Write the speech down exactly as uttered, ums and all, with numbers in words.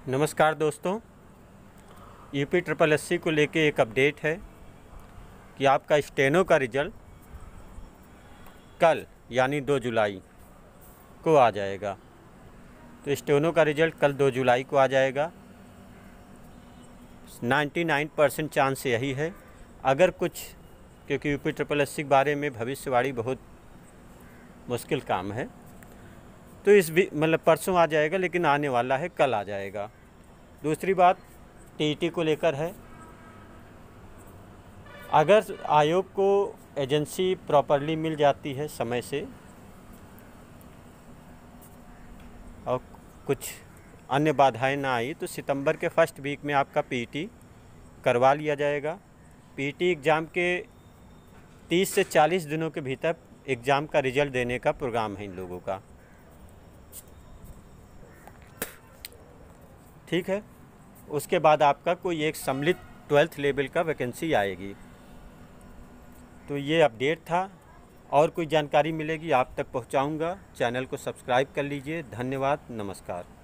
नमस्कार दोस्तों, UP triple S C को लेके एक अपडेट है कि आपका स्टेनो का रिज़ल्ट कल यानी दो जुलाई को आ जाएगा। तो स्टेनो का रिज़ल्ट कल दो जुलाई को आ जाएगा। निन्यानवे परसेंट चांस यही है। अगर कुछ, क्योंकि यूपी ट्रिपल एस सी के बारे में भविष्यवाणी बहुत मुश्किल काम है, तो इस भी मतलब परसों आ जाएगा, लेकिन आने वाला है कल आ जाएगा। दूसरी बात टी ई टी को लेकर है। अगर आयोग को एजेंसी प्रॉपरली मिल जाती है समय से और कुछ अन्य बाधाएं ना आई, तो सितंबर के फर्स्ट वीक में आपका पी ई टी करवा लिया जाएगा। पी ई टी एग्ज़ाम के तीस से चालीस दिनों के भीतर एग्ज़ाम का रिज़ल्ट देने का प्रोग्राम है इन लोगों का। ठीक है, उसके बाद आपका कोई एक सम्मिलित ट्वेल्थ लेवल का वैकेंसी आएगी। तो ये अपडेट था। और कोई जानकारी मिलेगी आप तक पहुंचाऊंगा। चैनल को सब्सक्राइब कर लीजिए। धन्यवाद, नमस्कार।